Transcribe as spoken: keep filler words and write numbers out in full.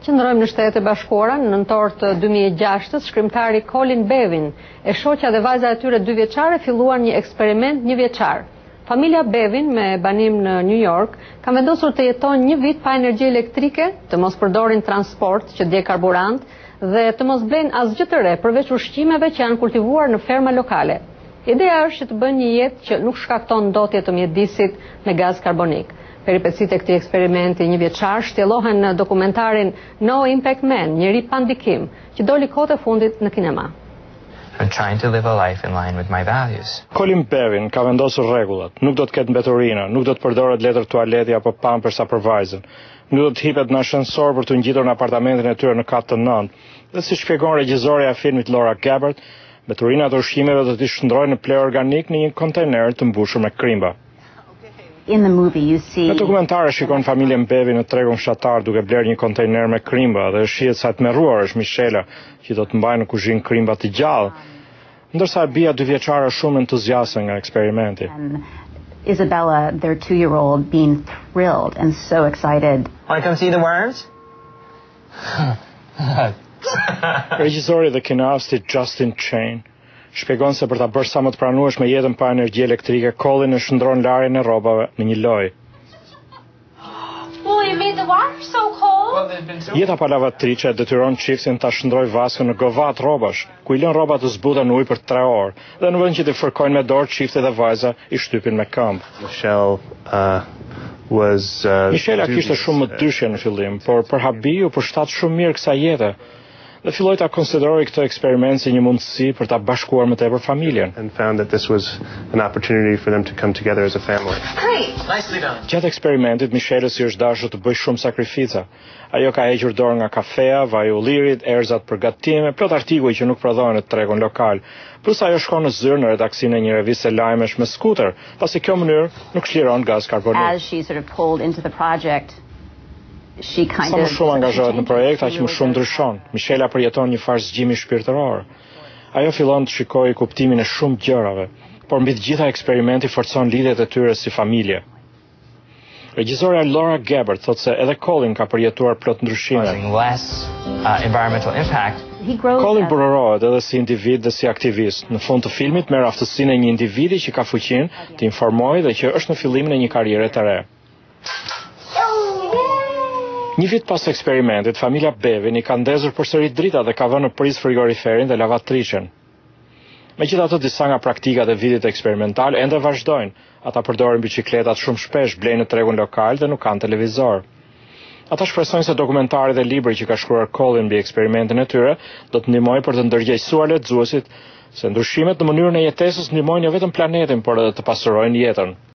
Qëndrojmë në Shtetet e Bashkuara, në nëntor të dy mijë e gjashtë, shkrimtari Colin Behvin e shoqja dhe vajza e tyre dy vjeçare filluan një eksperiment një vjeçar. Familja Behvin me banim në New York ka vendosur të jetojnë një vit pa energji elektrike, të mos përdorin transport që djeg karburant dhe të mos blejnë asgjë të re përveç ushqimeve që janë kultivuar në ferma lokale. Ideja është që të bëjnë një jetë që nuk shkakton ndotje të mjedisit me gaz karbonik. Peripecitë e këtij eksperimenti një vjeçar shtjellohen në dokumentarin No Impact Man Njeri pa ndikim, që doli kohët e fundit në kinema. I'm trying to live a life in line with my values. Colin Behvin ka vendosur rregullat. Nuk do të ketë mbeturina, nuk do të përdoret letër tualeti apo pampersa për vajzën. Nuk do të hipet në ashensor për të ngjitur në apartamentin e tyre në kat të nëntë. Dhe si shpjegon regjizorja e filmit Laura Gabbert, mbeturinat e ushqimeve do të shndrohen në ple organik në një kontejner të mbushur me krimba. In the movie you see Në dokumentare shikon familjen Behvin në tregun fshatar duke bler një kontejner me krimba dhe shihet sa të merruar është Michela, që do të mbajë në kuzhinë krimba të gjallë, ndërsa e bia dy vjeçare shumë entuziaste nga eksperimenti. Isabella, their two-year-old, being thrilled and so excited. Want to come see the worms? Regjizori dhe kinasti Justin Chain shpjegon se për ta bërë sa më të pranueshme jetën pa energji elektrike, Colin e shndron larjen e rrobave në një lojë. Well, you made the water so cold. Jeta pa lavatriçe e detyron çiftin ta shndrojë vaskën në govat rrobash, ku i lën rrobat të zbuten në ujë për tre orë, dhe në vend që të fërkojnë me dorë, çifti dhe vajza i shtypin me këmbë. Michelle uh, was uh, Michela kishte shumë më dyshje në fillim, por për habi u përshtat shumë mirë kësaj jete. Dhe filloi ta konsideroi këtë eksperiment si një mundësi për ta bashkuar më tepër familjen. and found that this was an opportunity for them to come together as a family. Great. Nicely done. Gjatë eksperimentit, Michelës i është dashur të bëjë shumë sakrifica. Ajo ka hequr dorë nga kafeja, vaj i ullirit, erëzat për gatime, plot artikuj që nuk prodhohen në tregun lokal. Plus ajo shkon në zyrë në redaksinë e një reviste lajmesh me skuter, pasi kjo mënyrë nuk shliron gaz karbonik. As she sort of pulled into the project, she kind Sa më of shumë angazhohet në projekt, aq më shumë ndryshon. Michela përjeton një farë zgjimi shpirtëror. Ajo fillon të shikojë kuptimin e shumë gjërave, por mbi të gjitha eksperimenti forcon lidhjet e tyre si familje. Regjizorja Laura Gabbert thotë se edhe Colin ka përjetuar plot ndryshime. Causing less uh, environmental impact. he grows Colin up. burorohet edhe si individ dhe si aktivist. Në fund të filmit merr aftësinë e një individi që ka fuqinë të informojë dhe që është në fillimin e një karriere të re. Një vit pas eksperimentit, familja Behvin i ka ndezur përsëri drita dhe ka vënë në prizë frigoriferin dhe lavatriçen. Megjithatë, disa nga praktikat e vitit eksperimental ende vazhdojnë. Ata përdorin biçikletat shumë shpesh, blejnë në tregun lokal dhe nuk kanë televizor. Ata shpresojnë se dokumentari dhe libri që ka shkruar Colin mbi eksperimentin e tyre do të ndihmojë për të ndërgjegjësuar lexuesit se ndryshimet në mënyrën e jetesës ndihmojnë jo vetëm planetin, por edhe të pasurojnë jetën.